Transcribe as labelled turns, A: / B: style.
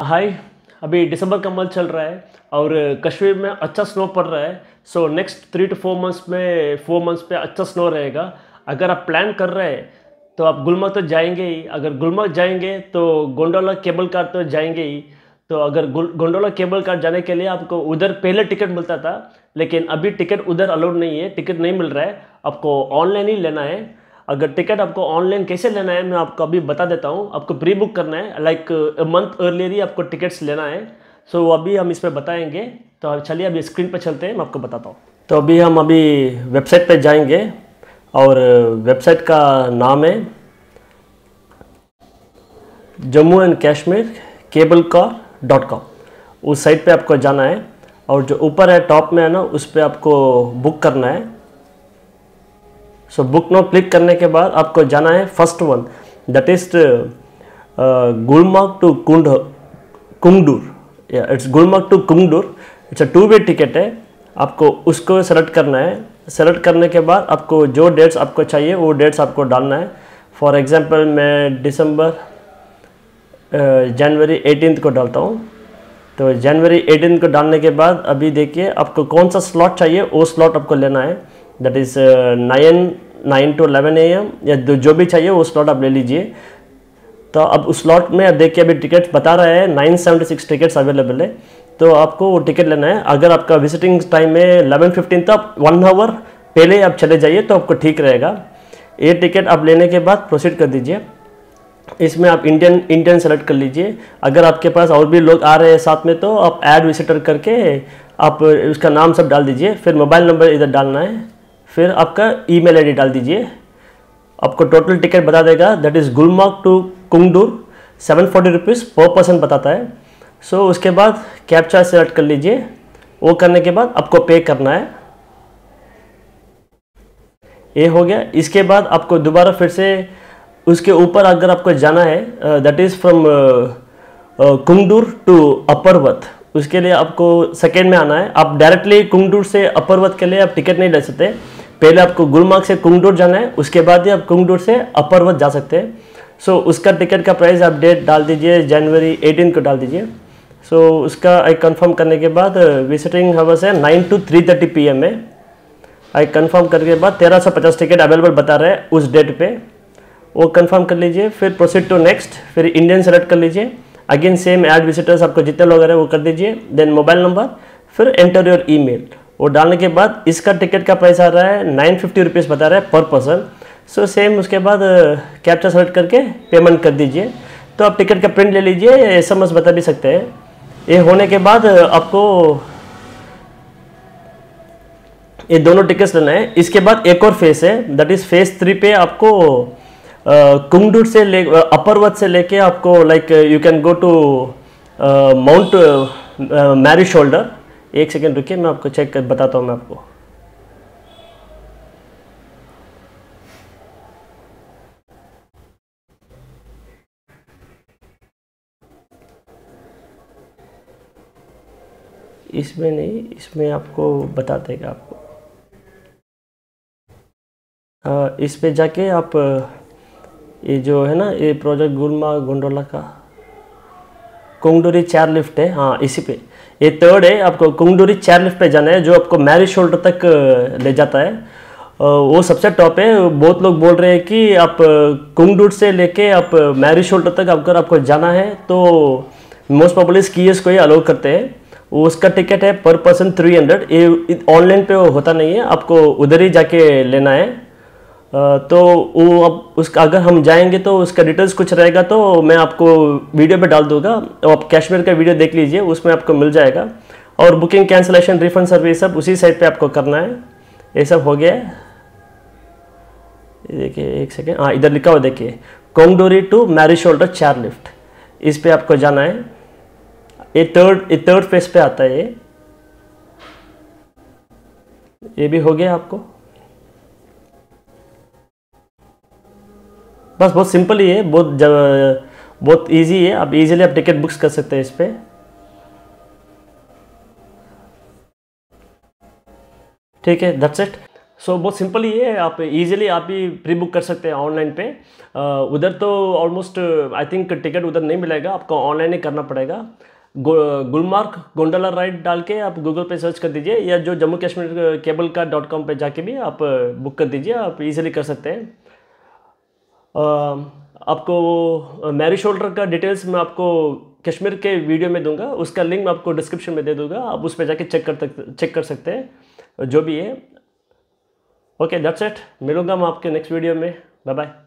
A: हाय। अभी दिसंबर का मंथ चल रहा है और कश्मीर में अच्छा स्नो पड़ रहा है। सो नेक्स्ट 3 to 4 मंथ्स में 4 मंथ्स पे अच्छा स्नो रहेगा। अगर आप प्लान कर रहे हैं तो आप गुलमर्ग तो जाएंगे ही। अगर गुलमर्ग जाएंगे तो गोंडोला केबल कार तो जाएंगे ही। तो अगर गोंडोला केबल कार जाने के लिए आपको उधर पहले टिकट मिलता था, लेकिन अभी टिकट उधर अलाउड नहीं है, टिकट नहीं मिल रहा है, आपको ऑनलाइन ही लेना है। अगर टिकट आपको ऑनलाइन कैसे लेना है मैं आपको अभी बता देता हूँ। आपको प्री बुक करना है, लाइक मंथ अर्लियर ही आपको टिकट्स लेना है। सो अभी हम इस पर बताएंगे। तो चलिए अभी स्क्रीन पर चलते हैं, मैं आपको बताता हूँ। तो अभी हम वेबसाइट पे जाएंगे और वेबसाइट का नाम है Jammu and Kashmir cable car.com। उस साइट पे आपको जाना है और जो ऊपर है टॉप में है ना, उस पर आपको बुक करना है। सो बुक नो क्लिक करने के बाद आपको जाना है first one, that is Gulmarg to Kungdoor. It's Gulmarg to Kungdoor. It's a 2-वे टिकट है। आपको उसको सेलेक्ट करना है। सेलेक्ट करने के बाद आपको जो डेट्स आपको चाहिए वो डेट्स आपको डालना है। फॉर एग्जांपल मैं जनवरी 18 को डालता हूँ। तो जनवरी 18 को डालने के बाद अभी देखिए आपको कौन सा स्लॉट चाहिए, वो स्लॉट आपको लेना है। दैट इज़ 9 to 11 AM या जो भी चाहिए वो स्लॉट आप ले लीजिए। तो अब उस स्लॉट में देखिए अभी टिकट बता रहा है 976 टिकट्स अवेलेबल है। तो आपको वो टिकट लेना है। अगर आपका विजिटिंग टाइम है 11:15 तो आप 1 आवर पहले आप चले जाइए तो आपको ठीक रहेगा। ये टिकट आप लेने के बाद प्रोसीड कर दीजिए। इसमें आप इंडियन सेलेक्ट कर लीजिए। अगर आपके पास और भी लोग आ रहे हैं साथ में तो आप ऐड विजिटर करके आप उसका नाम सब डाल दीजिए। फिर मोबाइल नंबर इधर डालना है, फिर आपका ईमेल आईडी डाल दीजिए। आपको टोटल टिकट बता देगा, that is Gulmarg to Kungdoor 740 rupees पर पर्सन बताता है। सो उसके बाद कैप्चा सेलेक्ट कर लीजिए। वो करने के बाद आपको पे करना है। ये हो गया। इसके बाद आपको दोबारा फिर से उसके ऊपर अगर आपको जाना है, that is from Kungdoor to Apharwat, उसके लिए आपको सेकेंड में आना है। आप डायरेक्टली कुंगडूर से अपर्वत के लिए आप टिकट नहीं ले सकते। पहले आपको गुलमर्ग से कुंगडूर जाना है, उसके बाद ही आप कुंगडूर से अपर्वत जा सकते हैं। सो उसका टिकट का प्राइस आप डेट डाल दीजिए, जनवरी 18 को डाल दीजिए। सो उसका आई कंफर्म करने के बाद विजिटिंग हावर्स है 9 to 3:30 PM में। आई कंफर्म करने के बाद 1350 टिकट अवेलेबल बता रहे हैं उस डेट पे, वो कंफर्म कर लीजिए। फिर प्रोसीड टू नेक्स्ट, फिर इंडियन सेलेक्ट कर लीजिए। अगेन सेम ऐड विजिटर्स आपको जितने लोग आ रहे हैं वो कर दीजिए। देन मोबाइल नंबर, फिर एंटर योर ईमेल। वो डालने के बाद इसका टिकट का प्राइस आ रहा है 950 रुपीज़ बता रहा है पर पर्सन। सो सेम उसके बाद कैप्चा सेलेक्ट करके पेमेंट कर दीजिए। तो आप टिकट का प्रिंट ले लीजिए या SMS बता भी सकते हैं। ये होने के बाद आपको ये दोनों टिकट्स लेना है। इसके बाद एक और फेस है, दैट इज़ फेस 3 पे आपको कुंगडूर से अपर्वत से लेके आपको like you can go to mount Mary shoulder. एक सेकेंड रुकिए, मैं आपको चेक कर बताता हूँ मैं आपको। इसमें नहीं, इसमें आपको बता देगा आपको। इस पे जाके आप ये जो है ना, ये प्रोजेक्ट गुलमर्ग गोंडोला का कुंगडूरी चेयर लिफ्ट है। हाँ, इसी पे ये थर्ड है। आपको कुंगडूरी चेयर लिफ्ट पे जाना है जो आपको मैरी शोल्डर तक ले जाता है। वो सबसे टॉप है। बहुत लोग बोल रहे हैं कि आप कुंगडूर से लेके आप मैरी शोल्डर तक अगर आपको जाना है तो मोस्ट प्रोबेबली स्कीयर्स को ही अलाउ करते हैं। उसका टिकट है पर पर्सन 300। ये ऑनलाइन पे होता नहीं है, आपको उधर ही जाके लेना है। तो वो अब उसका अगर हम जाएंगे तो उसका डिटेल्स कुछ रहेगा तो मैं आपको वीडियो पे डाल दूंगा। तो आप कश्मीर का वीडियो देख लीजिए, उसमें आपको मिल जाएगा। और बुकिंग, कैंसिलेशन, रिफंड सर्विस सब उसी साइट पे आपको करना है। ये सब हो गया है। देखिए एक सेकेंड, हाँ इधर लिखा हुआ देखिए, Kongdoori to Mary shoulder chair lift. इस पे आपको जाना है। ये थर्ड फेस पे आता है। ये भी हो गया आपको। बस बहुत सिंपल ही है, बहुत इजी है। आप इजीली आप टिकट बुक्स कर सकते हैं इस पे। ठीक है, दैट्स इट। सो बहुत सिंपल ही है, आप इजीली आप भी प्री बुक कर सकते हैं ऑनलाइन पे। उधर तो ऑलमोस्ट आई थिंक टिकट उधर नहीं मिलेगा, आपको ऑनलाइन ही करना पड़ेगा। गुलमार्ग गोंडोला राइड डाल के आप गूगल पे सर्च कर दीजिए, या जो Jammu Kashmir cable car .com पे जाके भी आप बुक कर दीजिए, आप इजीली कर सकते हैं। आपको मैरी शोल्डर का डिटेल्स मैं आपको कश्मीर के वीडियो में दूंगा, उसका लिंक मैं आपको डिस्क्रिप्शन में दे दूंगा, आप उस पर जाके चेक कर सकते हैं जो भी है। ओके दैट्स इट, मिलूंगा मैं आपके नेक्स्ट वीडियो में, बाय बाय।